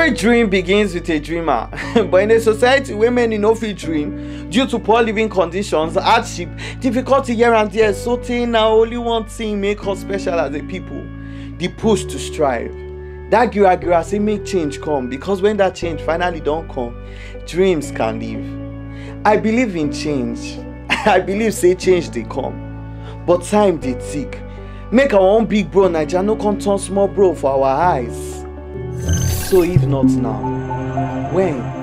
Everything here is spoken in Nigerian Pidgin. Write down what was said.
Every dream begins with a dreamer. But in a society where many no fit dream due to poor living conditions, hardship, difficulty here and there, so thing now only one thing make us special as a people: the push to strive. That gira say make change come, because when that change finally don't come, dreams can live. I believe in change. I believe say change they come, but time they tick. Make our own big bro Naija no come turn small bro for our eyes. So if not now, when?